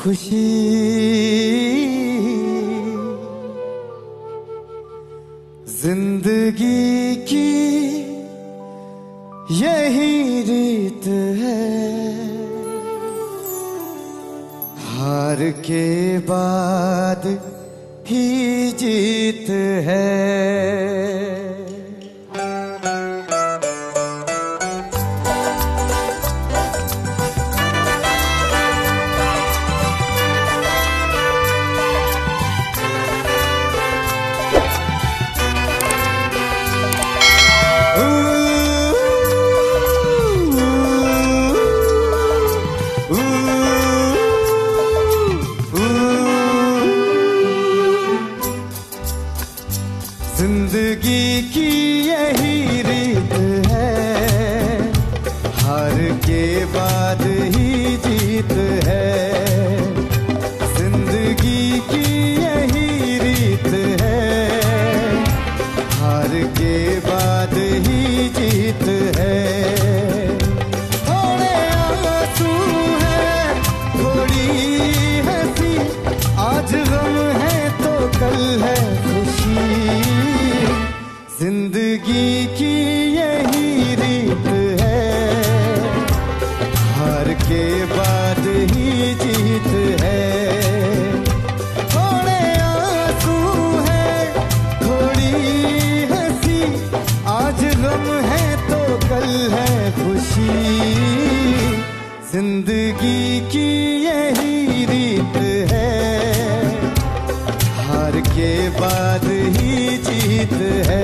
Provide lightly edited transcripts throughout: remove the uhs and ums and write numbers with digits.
खुशी जिंदगी की यही रीत है, हार के बाद ही जीत है। जिंदगी की यही रीत है, हार के बाद ही जीत है। जिंदगी की यही रीत है, हार के बाद ही जीत है। थोड़े आंसू हैं, थोड़ी हंसी, आज गम है तो कल है खुशी। जिंदगी की यही रीत है, हार के बाद ही जीत है। थोड़े आंसू हैं, थोड़ी हंसी, आज गम है तो कल है खुशी। जिंदगी की यही रीत है, हार के बाद ही जीत है।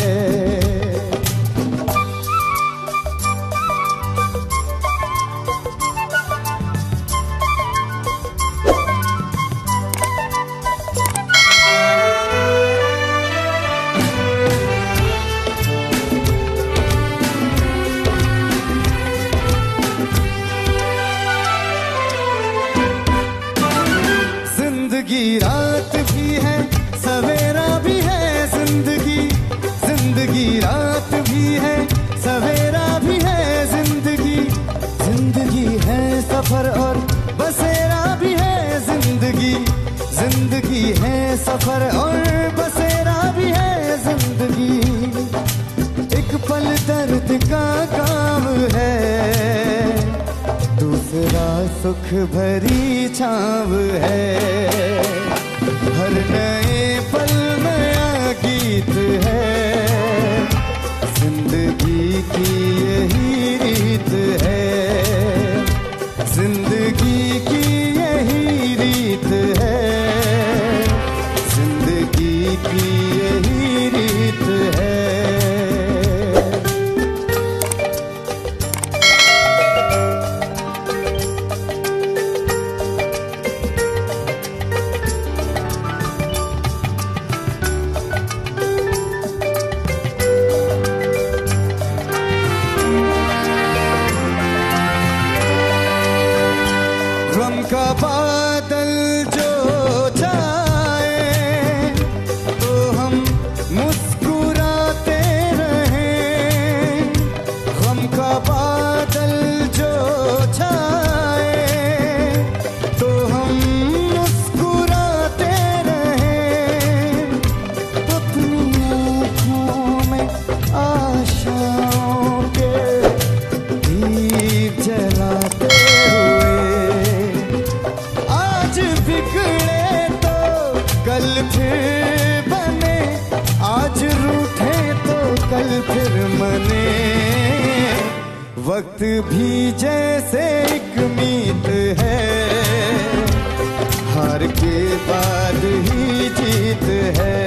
जिंदगी रात भी है, सवेरा भी है। जिंदगी रात भी है, सवेरा भी है। जिंदगी है सफर और बसेरा भी है। जिंदगी है सफर और बसेरा भी है। जिंदगी एक पल दर्द का काम है, दूसरा सुख भरी छाव है। हर नए पल नया गीत है, जिंदगी की यही रीत है। जिंदगी की यही रीत है, जिंदगी की यही रीत है। गम का बादल जो छाए तो हम मुस्कुराते रहें। गम का बादल जो छाए तो हम मुस्कुराते रहें। अपनी आँखों में आशाओं के दीप जलाते बिगड़े तो कल फिर बने, आज रूठे तो कल फिर मने। वक्त भी जैसे एक मीत है, हार के बाद ही जीत है।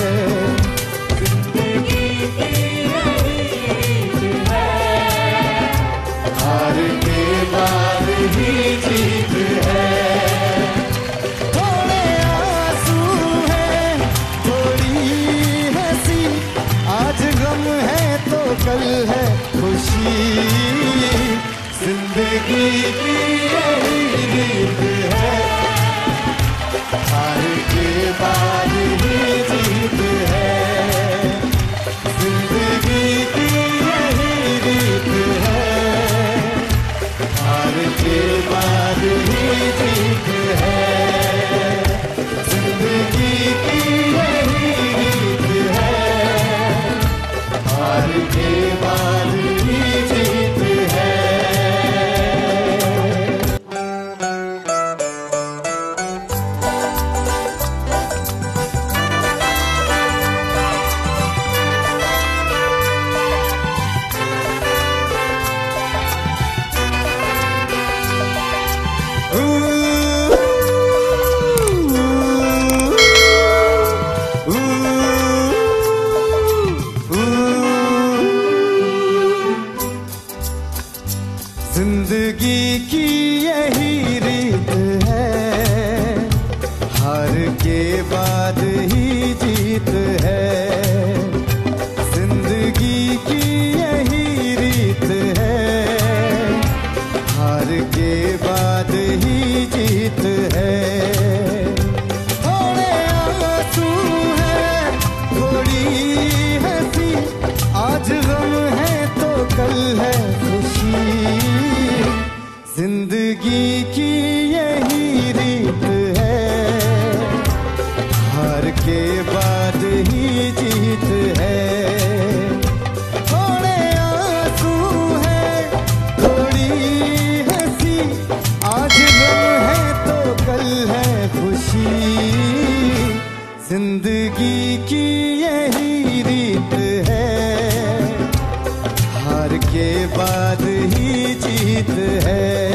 जिंदगी की यही रीत है, हार के बाद ही जीत है। कल है खुशी। जिंदगी की यही रीत है, हार के बाद ही जीत है। जिंदगी की यही रीत है, हार के बाद ही जीत है। जिंदगी की यही रीत है, हार के बाद ही जीत है। जिंदगी की यही रीत है, हार के बाद ही जीत है। थोड़े आंसू हैं, थोड़ी हंसी, आज गम है तो कल है खुशी। जिंदगी की यही रीत है, हार के बाद ही जीत है। थोड़े आंसू हैं, थोड़ी हंसी, आज गम है तो कल है खुशी। जिंदगी की यही रीत है, हार के बाद ही जीत है।